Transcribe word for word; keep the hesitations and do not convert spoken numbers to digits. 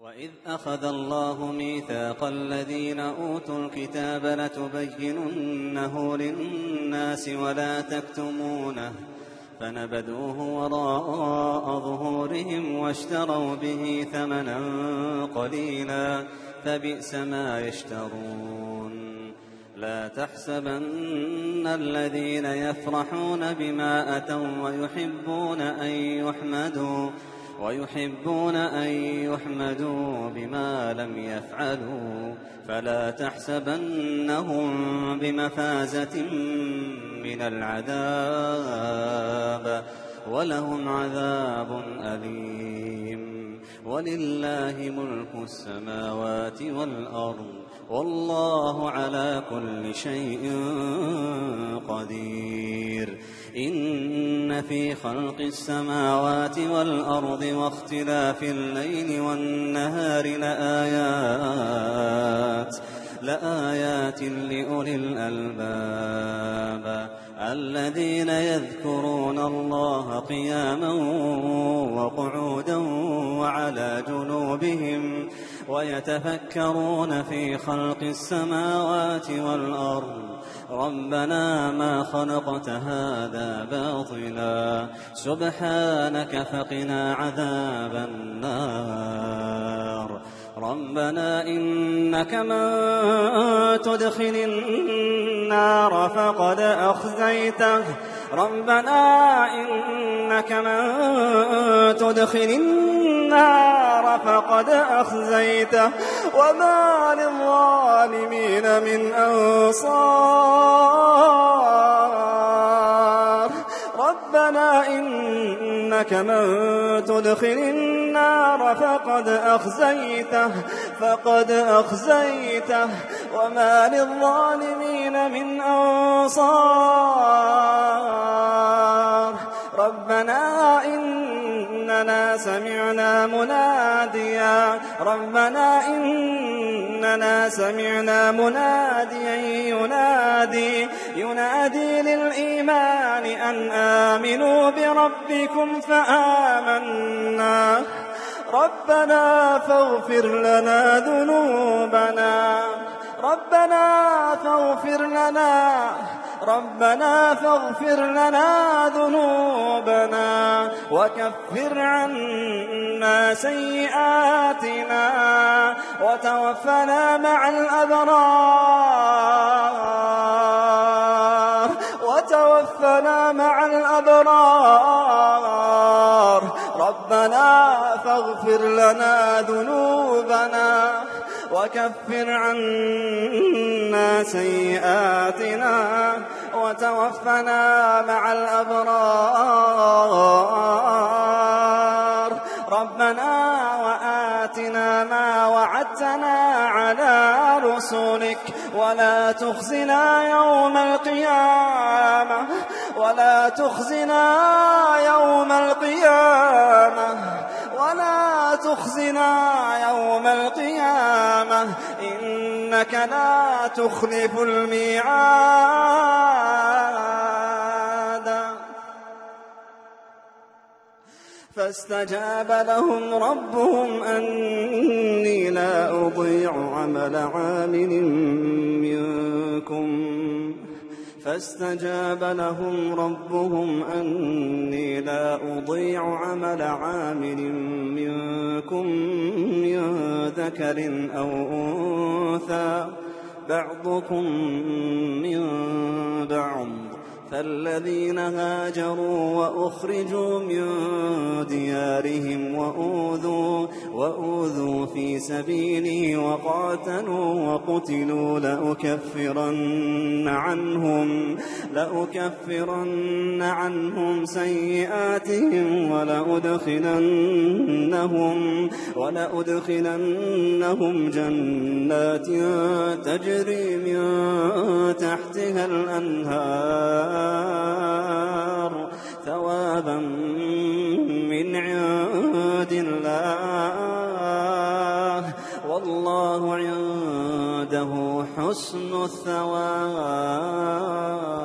وإذ أخذ الله ميثاق الذين أوتوا الكتاب لتبيننه للناس ولا تكتمونه فنبذوه وراء ظهورهم واشتروا به ثمنا قليلا فبئس ما يشترون. لا تحسبن الذين يفرحون بما أتوا ويحبون أن يحمدوا ويحبون أن يحمدوا بما لم يفعلوا فلا تحسبنهم بمفازة من العذاب ولهم عذاب أليم. ولله ملك السماوات والأرض والله على كل شيء قدير. إن في خلق السماوات والأرض واختلاف الليل والنهار لآيات لآيات لأولي الألباب الذين يذكرون الله قياما وقعودا وعلى جنوبهم ويتفكرون في خلق السماوات والأرض ربنا ما خلقت هذا باطلا سبحانك فقنا عذاب النار. ربنا إنك من تدخل النار فقد أخزيته ربنا إنك من تدخل النار فقد أخزيته وما للظالمين من أنصار. ربنا إنك من تدخل النار فقد أخزيته فقد أخزيته وما للظالمين من أنصار. ربنا إننا سمعنا مناديا ربنا إننا سمعنا مناديا ينادي ينادي للإيمان أن آمنوا بربكم فآمنا ربنا فاغفر لنا ذنوبنا ربنا فاغفر لنا ربنا فاغفر لنا ذنوبنا وكفر عنا سيئاتنا وتوفنا مع الأبرار وتوفنا مع الأبرار. ربنا فاغفر لنا ذنوبنا وكفر عنا سيئاتنا وتوفنا مع الأبرار. ربنا وآتنا ما وعدتنا على رسلك ولا تخزنا يوم القيامة ولا تخزنا يوم القيامة ولا تخزنا يوم القيامة إنك لا تخلف الميعاد. فاستجاب لهم ربهم أني لا أضيع عمل عامل منكم فاستجاب لهم ربهم أني لا أضيع عمل عامل منكم من ذكر أو أنثى بعضكم من بعض فالذين هاجروا وأخرجوا من ديارهم وأوذوا, وأوذوا في سبيلي وقاتلوا وقتلوا لأكفرن عنهم, لأكفرن عنهم سيئاتهم ولأدخلنهم, ولأدخلنهم جنات تجري من تحتها الأنهار ثوابا من عند الله والله عنده حسن الثواب.